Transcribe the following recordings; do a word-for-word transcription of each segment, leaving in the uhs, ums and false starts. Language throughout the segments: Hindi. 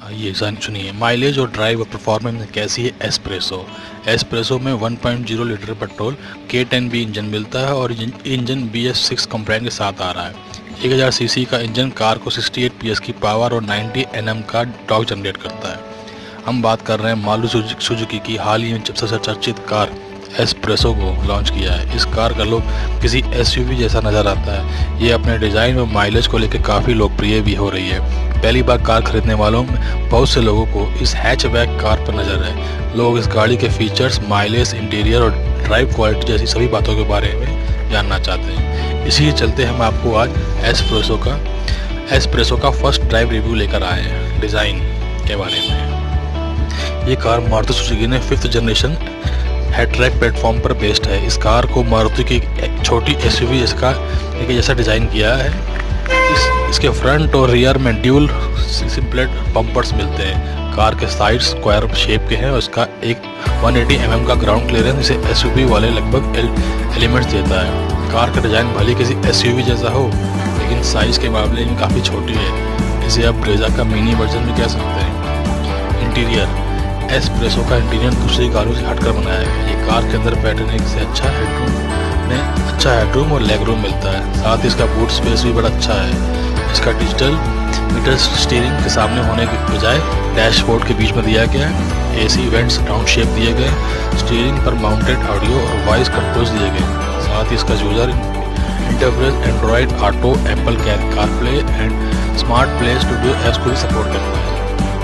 ये सुनिए, माइलेज और ड्राइव और परफॉर्मेंस कैसी है एस्प्रेसो। एस्प्रेसो में one point zero litre petrol के टेन बी इंजन मिलता है और engine B S six compliant के साथ आ रहा है। एक हज़ार सीसी का इंजन कार को अड़सठ पीएस की पावर और नब्बे एनएम का टॉर्क जनरेट करता है। हम बात कर रहे हैं मारुति सुजुकी की हाल ही में सबसे चर्चित कार एस्प्रेसो को लॉन्च किया है। इस कार का लुक किसी एसयूवी जैसा नज़र आता है। ये अपने डिज़ाइन और माइलेज को लेकर काफ़ी लोकप्रिय भी हो रही है। पहली बार कार खरीदने वालों में बहुत से लोगों को इस हैचबैक कार पर नज़र है। लोग इस गाड़ी के फीचर्स, माइलेज, इंटीरियर और ड्राइव क्वालिटी जैसी सभी बातों के बारे में जानना चाहते हैं। इसी चलते हम आपको आज एस्प्रेसो का एस्प्रेसो का फर्स्ट ड्राइव रिव्यू लेकर आए हैं। डिज़ाइन के बारे में, ये कार मारुति सुजुकी ने फिफ्थ जनरेशन हेयरट्रैक प्लेटफॉर्म पर बेस्ड है। इस कार को मारुति की एक छोटी एसयूवी इसका एक जैसा डिज़ाइन किया है। इस, इसके फ्रंट और रियर में ड्यूल सिम्पलेट बम्पर्स मिलते हैं। कार के साइड स्क्वायर शेप के हैं और इसका एक एक सौ अस्सी एम एम का ग्राउंड क्लियरेंस इसे एसयूवी वाले लगभग एलिमेंट्स देता है। कार का डिज़ाइन भले किसी एसयूवी जैसा हो, लेकिन साइज़ के मामले में काफ़ी छोटी है। इसे आप ब्रेजा का मिनी वर्जन भी कह सकते हैं। इंटीरियर, एस्प्रेसो का इंटीरियर दूसरी कारों से हटकर बनाया है। ये कार के अंदर बैठने से अच्छा हेडरूम में अच्छा हेडरूम और लेग रूम मिलता है। साथ ही इसका बूट स्पेस भी बड़ा अच्छा है। इसका डिजिटल मीटर स्टीयरिंग के सामने होने के बजाय डैशबोर्ड के बीच में दिया गया है। एसी वेंट्स राउंड शेप दिए गए। स्टीयरिंग पर माउंटेड ऑडियो और वॉइस कंट्रोल्स दिए गए। साथ ही इसका user interface Android auto, Apple CarPlay and smart play studio apps को भी सपोर्ट करता है।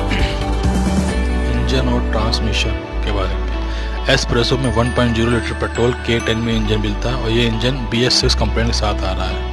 इंजन और ट्रांसमिशन के बारे में, एस्प्रेसो में one point zero litre petrol के टेन में इंजन मिलता है और ये engine B S six compliant के साथ आ रहा है।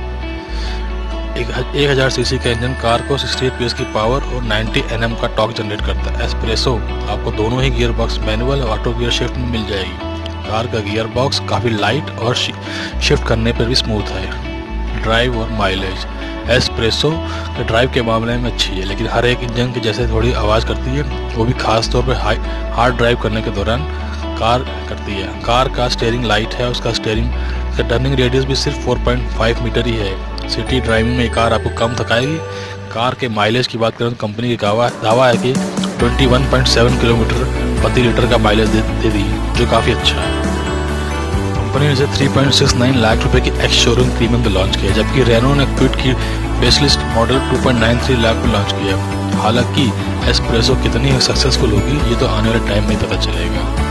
एक हज़ार सीसी का इंजन कार को अड़सठ पीएस की पावर और नब्बे एनएम का टॉर्क जनरेट करता है। एस्प्रेसो आपको दोनों ही गियर बॉक्स, मैनुअल और ऑटो गियर शिफ्ट में मिल जाएगी। कार का गियर बॉक्स काफ़ी लाइट और शिफ्ट करने पर भी स्मूथ है। ड्राइव और माइलेज, एस्प्रेसो के ड्राइव के मामले में अच्छी है, लेकिन हर एक इंजन के जैसे थोड़ी आवाज़ करती है, वो भी खास तौर पर हाई हार्ड ड्राइव करने के दौरान कार करती है। कार का स्टीयरिंग लाइट है, उसका स्टीयरिंग का टर्निंग रेडियस भी सिर्फ चार पॉइंट पाँच मीटर ही है। सिटी ड्राइविंग में ये कार आपको कम थकाएगी। कार के माइलेज की बात करें तो कंपनी का दावा है कि इक्कीस पॉइंट सात किलोमीटर प्रति लीटर का माइलेज दे, दे दी, जो काफ़ी अच्छा है। कंपनी ने इसे तीन पॉइंट छह नौ लाख रुपए की एक्स शोरूम प्रीमियम पे लॉन्च किया, जबकि रेनो ने क्विड की बेसलिस्ट मॉडल दो पॉइंट नौ तीन लाख में लॉन्च किया। हालांकि एस्प्रेसो कितनी सक्सेसफुल होगी ये तो आने वाले टाइम में पता चलेगा।